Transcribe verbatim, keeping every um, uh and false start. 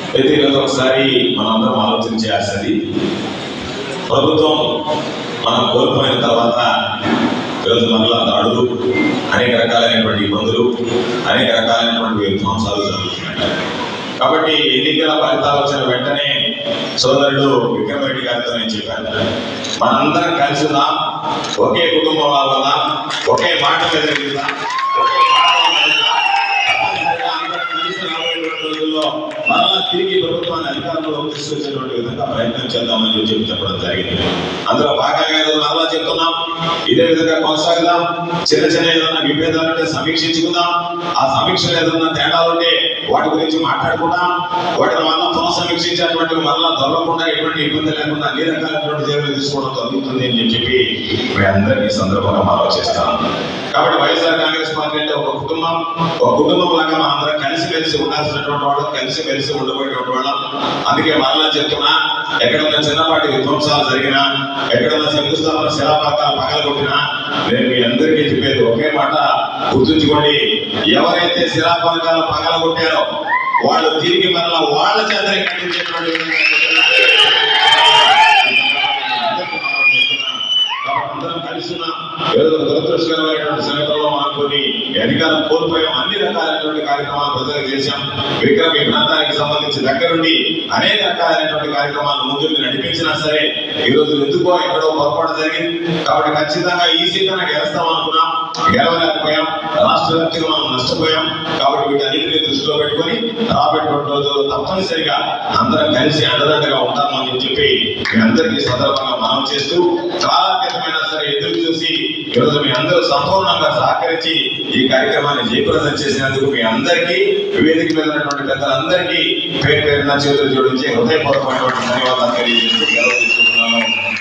అయితే ఈరోజు ఒకసారి మనందరం ఆలోచన చేయాల్సింది, ప్రభుత్వం మనం కోల్పోయిన తర్వాత ఈరోజు మరలా దాడులు, అనేక రకాలైనటువంటి ఇబ్బందులు, అనేక రకాలైనటువంటి విధ్వంసాలు జరుగుతున్నాయి. కాబట్టి ఎన్నికల ఫలితాలు వచ్చిన వెంటనే సోదరుడు విక్రమ్ రెడ్డి గారితో నేను చెప్పాను, మనందరం కలిసి ఉందాం, ఒకే కుటుంబం వల్ల ఒకే మాట మీద వెళ్దాం, ఒకే రోజుల్లో మరలా తిరిగి ప్రభుత్వాన్ని అధికారంలో తీసుకొచ్చేటువంటి విధంగా ప్రయత్నం చేద్దామని చెప్పి చెప్పడం జరిగింది. అందులో భాగంగా ఈరోజు మరలా చెప్తున్నాం, ఇదే విధంగా కొనసాగుదాం. చిన్న చిన్న ఏదైనా విభేదాలు ఉంటే సమీక్షించుకుందాం. ఆ సమీక్షలు ఏదైనా తేడాలు ఉంటే వాటి గురించి మాట్లాడుకుందాం. వాటిని మళ్ళా పునఃసమీక్షించేటువంటి మరలా దొరకకుండా ఎటువంటి ఇబ్బంది లేకుండా అన్ని రకాలైనటువంటి చర్యలు తీసుకోవడం జరుగుతుంది అని చెప్పి మీ అందరికీ సందర్భంగా మనం చేస్తాం. కాబట్టి వైఎస్ఆర్ కాంగ్రెస్ పార్టీ అంటే ఒక కుటుంబం, ఒక కుటుంబం లాగా మనం అందరం కలిసిమెలిసి ఉండాల్సినటువంటి వాళ్ళు, కలిసి మెలిసి ఉండబోయేటువంటి వాళ్ళం. అందుకే మరలా చెప్తున్నా, ఎక్కడైనా చిన్నపాటి విధ్వంసాలు జరిగినా, ఎక్కడైనా శంకుస్థాపన శిలాపాకాలు పగలగొట్టినా నేను మీ అందరికీ చెప్పేది ఒకే మాట, గుర్తుంచుకోండి, ఎవరైతే శిలాపాకాలు పగలగొట్టారో వాళ్ళు తిరిగి మరలా వాళ్ళ చేతనే కట్టించేటువంటి అందరం కలిసి ఉన్నాం. ఏదో దురదృష్టకరమైనటువంటి సమయంలో మనం కొన్ని అధికారం కోల్పోయాం. అన్ని రకాలైనటువంటి కార్యక్రమాలు ప్రజలకు చేశాం. విక్రమ్ ఈ ప్రాంతానికి సంబంధించి దగ్గరుండి అనేక రకాలైనటువంటి కార్యక్రమాలు ముందుకు నడిపించినా సరే ఈరోజు ఎందుకో ఎక్కడో పొరపాటు జరిగింది. కాబట్టి ఖచ్చితంగా ఈ సీజన్ గెలుస్తాం అనుకున్నాం, గెలవలేకపోయాం. రాష్ట్ర వ్యాప్తంగా మనం నష్టపోయాం. కాబట్టి వీటన్నిటిని దృష్టిలో పెట్టుకొని రాబోయేటువంటి రోజుల్లో తప్పనిసరిగా అందరం కలిసి అండదండగా ఉంటామని చెప్పి మీ అందరికీ సందర్భంగా మనం చేస్తూ, కాలాతీతమైనా సరే ఎదురు చూసి ఈరోజు మీ అందరూ సంపూర్ణంగా సహకరించి ఈ కార్యక్రమాన్ని జయప్రదం చేసినందుకు మీ అందరికీ, వేదిక మీద ఉన్నటువంటి పెద్దలందరికీ పేరు పేరున చేతులు జోడించి హృదయపూర్వకమైనటువంటి ధన్యవాదాలు తెలియజేస్తూ సెలవు తీసుకుంటున్నాను.